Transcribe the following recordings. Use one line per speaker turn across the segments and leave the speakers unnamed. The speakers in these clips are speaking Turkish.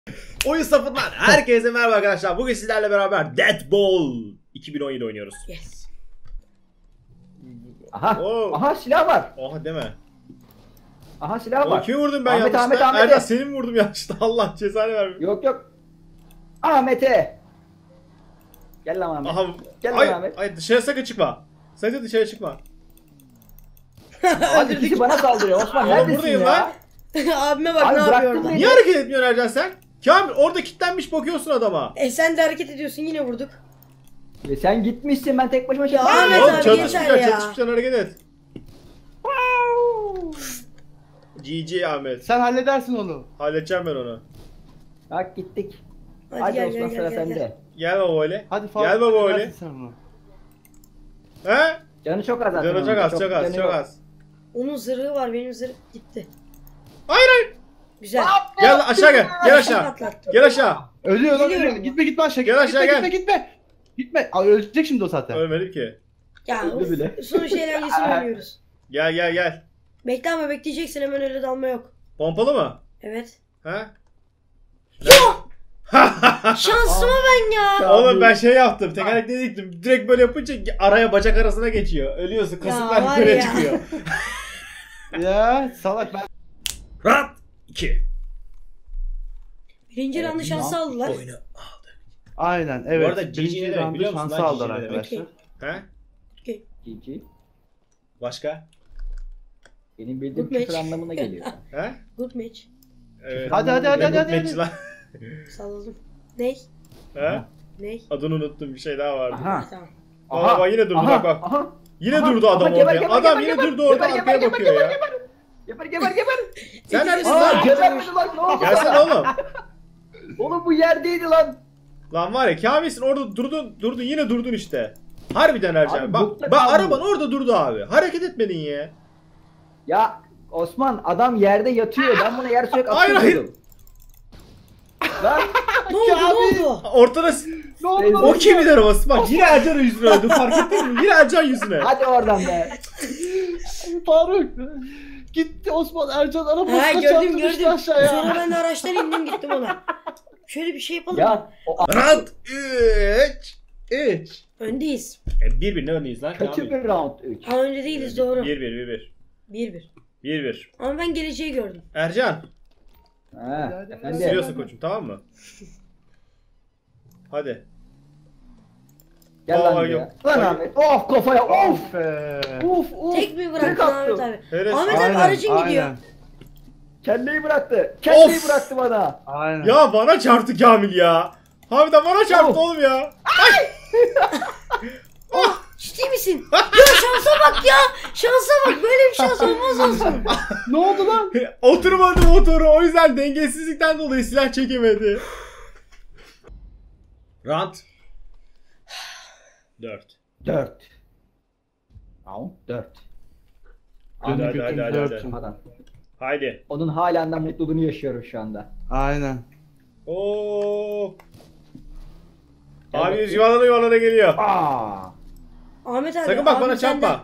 Oyun safından herkese merhaba arkadaşlar. Bugün sizlerle beraber Dead Ball 2017 oynuyoruz.
Yes.
Aha.
Oo.
Aha silah var.
Oha deme.
Aha silah var.
Kimi vurdum ben
Ahmet,
yanlışlıkla?
Ahmet.
Erdem seni mi vurdum yanlışlıkla? Allah cezanı vermiyor.
Yok. Ahmet'e. Gel lan Ahmet.
Aha.
Gel lan
Ay,
Ahmet.
ay dışarı sakın çıkma. Sakın dışarı çıkma.
Hadi ikisi bana saldırıyor. Osman neredesin
buradayım
ya?
lan.
Abime bak
Abi
ne yapıyor
bıraktın
orada.
beni.
Niye hareket etmiyorsun Ercan sen? Kamil orada kilitlenmiş bakıyorsun adama.
Sen de hareket ediyorsun, yine vurduk.
Sen gitmişsin, ben tek başıma
Ya
çalışıyorum.
Ahmet
Oğlum
abi,
çatışmayacaksın,
yeter ya.
çatışmayacaksın, hareket et. GG Ahmet.
Sen halledersin onu.
Halledeceğim ben onu.
Bak gittik.
Hadi,
Hadi
gel
Osman,
gel
sıra
gel gel.
sende.
Gel baba öyle.
Hadi
Gel baba öyle.
halledersin sen onu.
He?
Canı çok az zaten.
Canı çok
onun.
az, çok az,
canı
çok
yok.
az.
Onun zırhı var, benim zırh gitti.
Hayır.
Güzel.
Gel aşağı gel. Gel aşağı.
Patlattım.
Gel aşağı.
Ölüyor lan,
Geliyorum
ölüyor.
ya.
Gitme aşağı.
Gel aşağı,
gitme,
gel.
Gitme. Aa, ölecek şimdi o zaten.
Ölmedim ki.
Ya
Öldü bile.
sonuç eğlencesini oynuyoruz.
Gel.
Bekle ama bekleyeceksin, hemen öyle dalma yok.
Pompalı mı?
Evet.
He?
Şansıma ben ya.
Oğlum ben şey yaptım. Tekerlekleri diktim. Direkt böyle yapınca araya bacak arasına geçiyor. Ölüyorsun. Kasıklar
var
yukarıya
ya.
çıkıyor.
Ya salak ben.
Rahat. 2.
Birinci roundu şansı aldılar.
Oyunu aldı.
Aynen evet.
Bu arada GG
Birinci
ne demek
roundu
biliyor musun
şansı
lan,
aldılar
GG ne demek?
arkadaşlar.
He?
Okay.
GG.
Başka?
Benim bildiğim
Good
küfür
match.
anlamına geliyor.
He?
Good match.
Evet.
Hadi.
Match lan.
Salladım. Ney?
He?
Ney?
Adını unuttum, bir şey daha vardı.
Aha.
Tamam.
Aa, bak yine durdu,
aha,
bak.
Aha.
Yine
Aha,
durdu adam
aha, geber,
orada.
geber,
Adam
geber,
yine
geber.
durdu orada,
Geber,
arkaya
geber,
bakıyor ya.
Geber.
Sen neredesin
Aa
lan?
gebermedi lan, ne oldu?
Gelsene oğlum.
Oğlum bu yerdeydi lan.
Lan var ya Kamil'sin orada durdun yine durdun işte. Harbiden Ercan.
Abi,
Bak
bukta
bak
kaldı.
araban orada durdu abi. Hareket etmedin ya.
Ya Osman adam yerde yatıyor. Ben buna yer sürekli
Hayır,
atıyordum. Lan
Ne oldu?
Ortada
Ne oldu lan?
o kimin arabası? Bak yine Ercan'ın yüzüne öldü. Fark ettin mi? Yine Ercan yüzüne.
hadi oradan be.
Faruk. Gitti Osman Ercan
Ha
arabasına
gördüm
çarptı düştü
gördüm.
aşağıya.
Sonra ben de araçtan indim gittim ona. Şöyle bir şey yapalım mı?
Ya o
Round 3.
Öndeyiz.
Birbirine öndeyiz lan.
kötü bir round 3.
Ha önde değiliz, doğru.
1-1.
1-1.
1-1.
Ama ben geleceği gördüm.
Ercan.
Ha, efendim.
Siliyorsun koçum, tamam mı? Hadi.
Gel
Aa,
lan
yok.
ya. Lan Ahmet. Of kafaya of.
Of be.
Uf.
Tek mi bıraktın
Tek attı.
Ahmet abi?
Neresi?
Ahmet abi aracın gidiyor.
Kelleyi bıraktı. Kelleyi
Of.
bıraktı bana.
Aynen.
Ya bana çarptı Kamil ya. Harbiden bana çarptı
Of.
oğlum ya.
Ciddi misin? Ya şansa bak ya. Şansa bak, böyle bir şans olmaz olsun.
Ne oldu lan?
Oturmadı motoru, o yüzden dengesizlikten dolayı silah çekemedi. Round 4.
4. Round 4.
Hadi, hadi, hadi, hadi, hadi.
Adam.
Haydi.
Onun halen de mutluluğunu yaşıyorum şu anda.
Aynen.
Oo.
Gel
Abi
bakayım.
yuvarlana geliyor.
Aa.
Ahmet abi.
Sakın bak
abim
bana
senden.
çarpma.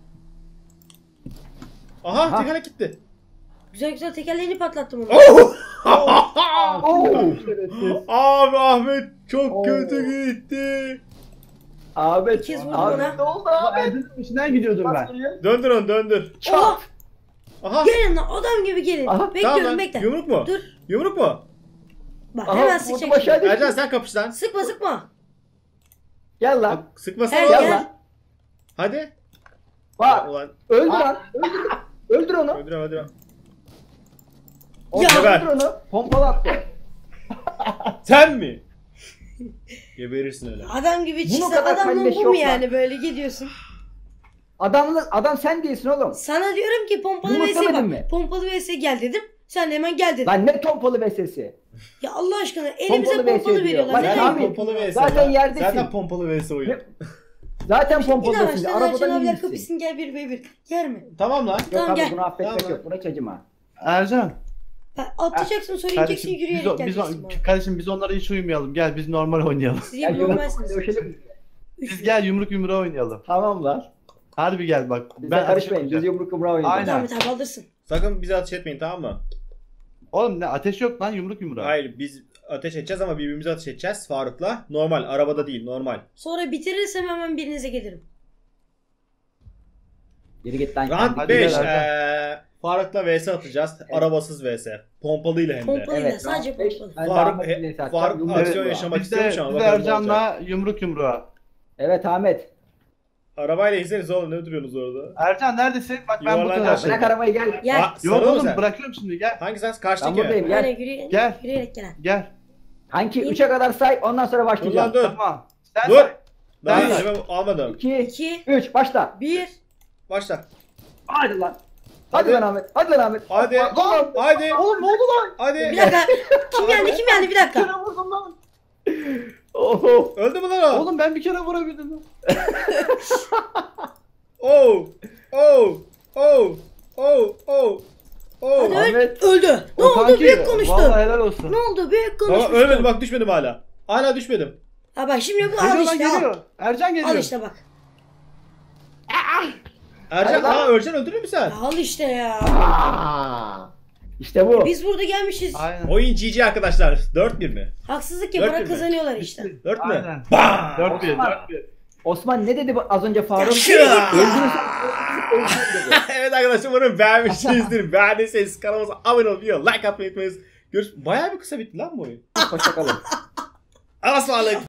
Aha,
Aha.
tekerlek gitti.
Güzel tekerleğini patlattım onu.
Oh!
Oo.
Abi Ahmet çok
Oo.
kötü gitti.
Ahmet.
İkiz vurdu
Ahmet
bana.
ne oldu
Ama
Ahmet?
Ercan'ın içinden gidiyordum ben.
Döndür onu, döndür.
Oha!
Aha.
Gelin lan, adam gibi gelin.
Aha,
Tamam
Bekliyorum,
lan.
bekle.
Yumruk mu?
Dur.
Yumruk mu?
Bak
Aha,
hemen
vurdum
sıkacak.
aşağı
şimdi.
düştü.
Ercan sen kapış lan.
Sıkma.
Gel lan.
Sıkmasana
Gel,
lan.
Gel
gel.
lan.
Hadi.
Bak.
Ulan
Öldür lan. Öldür onu.
öldürem.
Ya.
Geber.
Öldür onu. Pompalı attı.
Sen mi? Geberirsin öyle.
Adam gibi
Bunun
çıksa
kadar
adamın
kalleş
bu mu
yok lan.
yani, böyle gidiyorsun.
Adam sen değilsin oğlum.
Sana diyorum ki pompalı
Yumruk
vs
demedin
bak.
mi?
Pompalı vs gel dedim. Sen de hemen gel dedin.
Lan ne pompalı vesesi.
Ya Allah aşkına elimize
Pompalı
pompalı
vs diyor.
veriyorlar.
Bak
Ne
abi,
yapayım?
Pompalı vs.
zaten
lan.
yerdesin.
Zaten pompalı vs oyun.
Ne- Zaten
Bir
pompalı
daha
vesesi.
baştan Ercan
Arabadan
abiler
inmişsin.
kapışsın, gel 1v1. Yer mi?
Tamam lan.
Yok
Tamam,
abi
gel.
bunu affetmek
Tamam.
yok. Buna hiç acıma.
Ercan.
Atlayacaksın, sonra ineceksin, yürüyerek geleceksin bana.
Kardeşim biz onlara hiç uymayalım. Gel biz normal oynayalım.
Siz
Gel
hep
yumruk
normalsiniz.
dövüşelim.
Biz gel yumruk yumruğa oynayalım.
Tamam lan.
Harbi gel bak.
Bize karışmayın. Biz yumruk yumruğa oynayalım.
Aynen.
Ahmet abi alırsın.
Sakın bize ateş etmeyin, tamam mı?
Oğlum ne ateş yok lan yumruk yumruğa.
Hayır biz ateş edeceğiz ama birbirimize ateş edeceğiz Faruk'la. Normal arabada değil normal.
Sonra bitirirsem hemen birinize gelirim.
Geri git lan.
Round
Hadi
5
gel
Faruk'la vs atacağız. Arabasız vs. Pompalıyla hem de.
Pompalıyla
Evet,
sadece
round beş.
pompalı.
Ben
Faruk,
Ahmet'le satacağım,
Faruk
yumruk
aksiyon
yumruğa.
yaşamak
Biz de,
istiyormuş ama
biz de
bakalım ne olacak.
Ercan'la yumruk yumruğa.
Evet Ahmet.
Arabayla izleriz oğlum ne duruyorsunuz orada?
Ercan neredesin? Bak ben bu
Yuvarlak
taraftayım.
Bırak arabayı gel.
Gel.
Aa,
Yok
sarı mı
oğlum
sen?
bırakıyorum şimdi gel.
Hangi sen?
Ben
Karşıdaki.
buradayım gel.
Böyle yürüyerek,
Gel.
yürüyerek gel.
Gel.
Kanki 3'e kadar say ondan sonra
Dur lan
başlayacağım.
dur.
Tamam. Sen
Dur.
say.
Daha
Ben-
elime almadım.
2,
2,
3 başla.
1.
Başla.
Hadi lan.
Hadi.
Hadi lan Ahmet. Hadi lan Ahmet.
Hadi.
Lan.
Hadi.
Oğlum ne oldu lan?
Hadi.
Bir dakika. Kim yendi? Kim yendi? Bir dakika.
Bir kere vurdum lan.
Oho.
Öldü mü lan o?
Oğlum ben bir kere vurabildim lan.
Oh. Oh. Oh. Oh. Oh. Oh.
Hadi öl.
Ahmet.
Öldü. Ne
O
oldu?
kanki,
Büyük konuştu.
Vallahi helal olsun.
Ne oldu? Büyük
Baba
konuştu.
ölmedim bak düşmedim hala. Hala düşmedim.
Ha bak şimdi bu al
Geliyor lan
işte al.
geliyor. Ercan geliyor.
Al işte bak.
Ercan
Hadi lan.
Örcan öldürür mü sen?
Al işte ya.
Aa. İşte bu.
Biz burada gelmişiz.
Aynen.
Oyun GG arkadaşlar. 4-1 mi?
Haksızlık
Dört
yaparak
bir mi?
kazanıyorlar işte.
4 mü?
Aynen.
Bam!
4-1
Osman.
4-1.
Osman ne dedi az önce Faruk?
Yaşa!
Öldürürsen dedi.
Evet arkadaşlar umarım beğenmişsinizdir. Beğendiyseniz kanalımıza abone olmayı, like atmayı unutmayınız. Bayağı bir kısa bitti lan bu oyun.
Hoşçakalın.
Allah'a ısmarladık.